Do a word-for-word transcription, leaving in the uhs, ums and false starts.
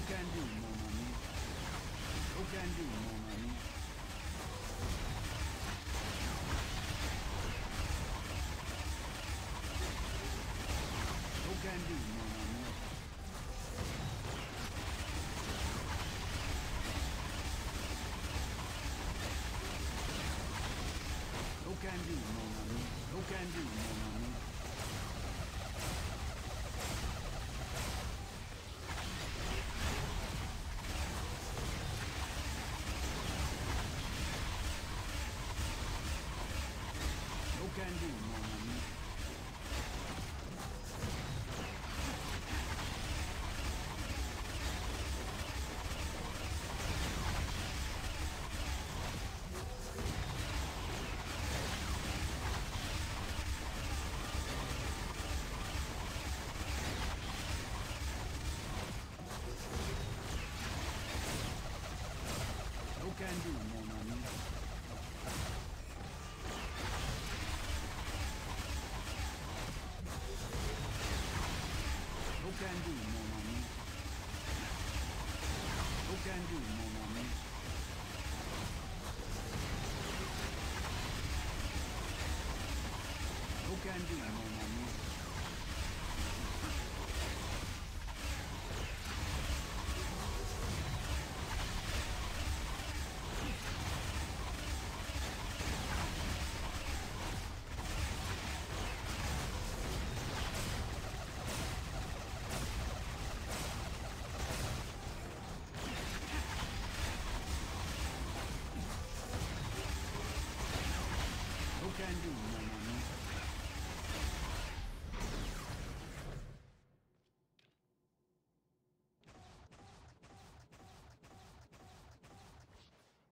can do, mon ami. No can do, mon ami. No can do, mon ami. No can do, mon ami. No can do, mon ami. No can do, mon ami. No can do, mon ami. No can do, mon ami. No can do, mon ami. No can do, mon ami. No can do, mon ami.